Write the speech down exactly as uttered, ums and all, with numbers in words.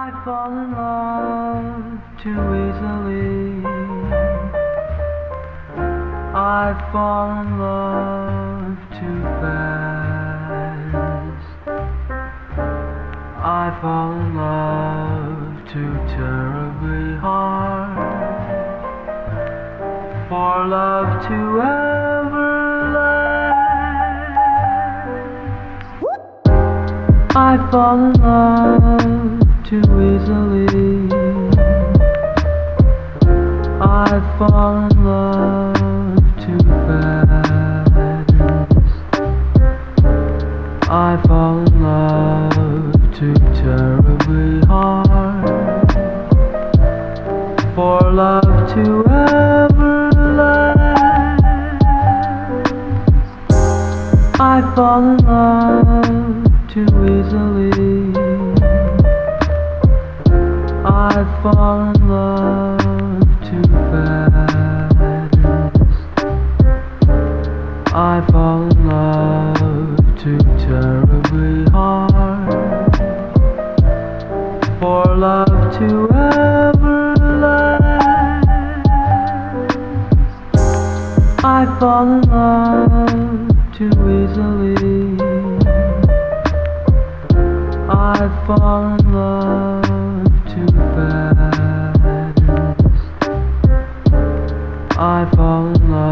I fall in love too easily. I fall in love too fast. I fall in love too terribly hard for love to ever last. I fall in love too easily. I fall in love too fast. I fall in love too terribly hard for love to ever last. I fall in love too easily. I fall in love too fast. I fall in love too terribly hard for love to ever last. I fall in love too easily. I fall in love too fast. I fall in love